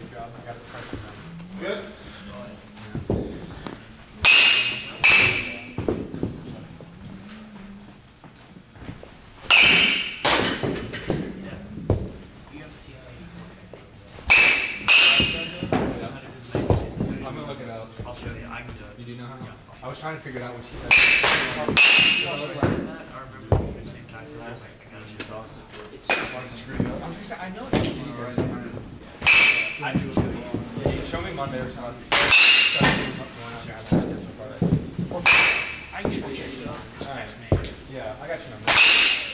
Good job. I got the pressure now. Good? I'm gonna look it up. I'll show you. I can do it. You do know how? Yeah. I was trying to figure it out what she said. Should I send that? I remember the same calculator. I was like, I gotta shoot off. It's Screwed up. I was gonna say, I know it's I can show you. Yeah, show me Monday or something. I can show you. Just text me. Yeah, I got your number.